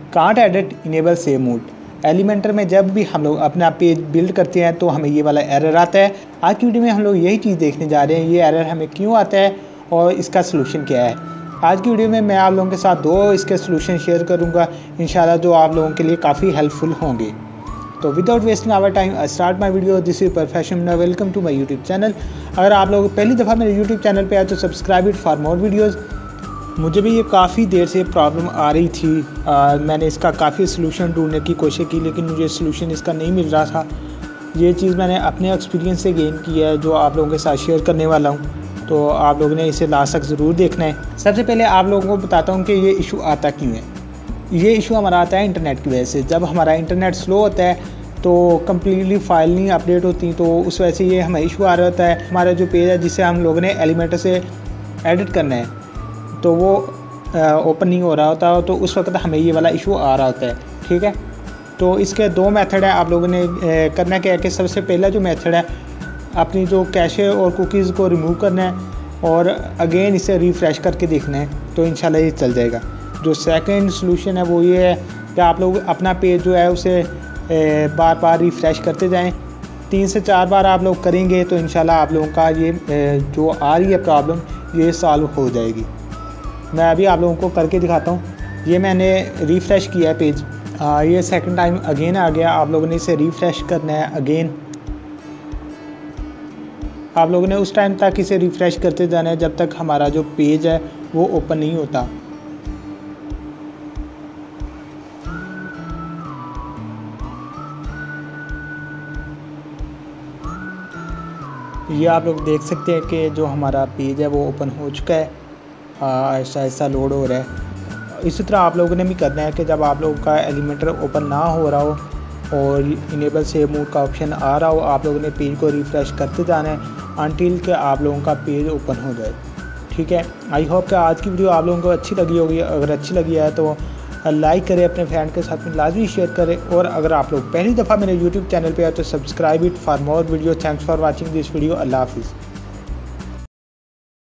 Can't edit enable save mode. Elementor में जब भी हम लोग अपना पेज बिल्ड करते हैं तो हमें ये वाला एरर आता है। आज की वीडियो में हम लोग यही चीज़ देखने जा रहे हैं, ये एरर हमें क्यों आता है और इसका सलूशन क्या है। आज की वीडियो में मैं आप लोगों के साथ दो इसके सलूशन शेयर करूंगा इंशाल्लाह, जो आप लोगों के लिए काफ़ी हेल्पफुल होंगे। तो without wasting our time I start my video. This is perfection. Welcome to my YouTube channel. अगर आप लोग पहली दफ़ा मेरे यूट्यूब चैनल पे आए तो subscribe it for more videos. मुझे भी ये काफ़ी देर से प्रॉब्लम आ रही थी। मैंने इसका काफ़ी सलूशन ढूंढने की कोशिश की, लेकिन मुझे सलूशन इसका नहीं मिल रहा था। ये चीज़ मैंने अपने एक्सपीरियंस से गेन की है, जो आप लोगों के साथ शेयर करने वाला हूँ। तो आप लोगों ने इसे लास्ट तक ज़रूर देखना है। सबसे पहले आप लोगों को बताता हूँ कि ये इशू आता क्यों है। ये इशू हमारा आता है इंटरनेट की वजह से। जब हमारा इंटरनेट स्लो होता है तो कम्प्लीटली फाइल नहीं अपडेट होती, तो उस वजह से ये हमें इशू आ रहा होता है। हमारा जो पेज है जिसे हम लोगों ने एलिमेंटर से एडिट करना है तो वो ओपन नहीं हो रहा होता, तो उस वक्त हमें ये वाला इशू आ रहा होता है। ठीक है, तो इसके दो मेथड है। आप लोगों ने करना क्या है कि सबसे पहला जो मेथड है, अपनी जो कैशे और कुकीज़ को रिमूव करना है और अगेन इसे रिफ़्रेश करके देखना है, तो इंशाल्लाह ये चल जाएगा। जो सेकंड सलूशन है वो ये है कि आप लोग अपना पेज जो है उसे बार बार रिफ़्रेश करते जाएं। 3 से 4 बार आप लोग करेंगे तो इंशाल्लाह आप लोगों का ये जो आ रही है प्रॉब्लम ये सॉल्व हो जाएगी। मैं अभी आप लोगों को करके दिखाता हूँ। ये मैंने रिफ़्रेश किया है पेज, ये सेकंड टाइम अगेन आ गया। आप लोगों ने इसे रिफ़्रेश करना है अगेन। आप लोगों ने उस टाइम तक इसे रिफ़्रेश करते जाना है जब तक हमारा जो पेज है वो ओपन नहीं होता। ये आप लोग देख सकते हैं कि जो हमारा पेज है वो ओपन हो चुका है, ऐसा ऐसा लोड हो रहा है। इसी तरह आप लोगों ने भी करना है कि जब आप लोगों का एलिमेंटर ओपन ना हो रहा हो और इनेबल सेव मोड का ऑप्शन आ रहा हो, आप लोगों ने पेज को रिफ़्रेश करते जाना है अनटिल के आप लोगों का पेज ओपन हो जाए। ठीक है, आई होप कि आज की वीडियो आप लोगों को अच्छी लगी होगी। अगर अच्छी लगी है तो लाइक करें, अपने फ्रेंड के साथ में लाजमी शेयर करें, और अगर आप लोग पहली दफ़ा मेरे यूट्यूब चैनल पे आए तो subscribe it for more video. Thanks for watching this video. अल्लाह हाफिज़।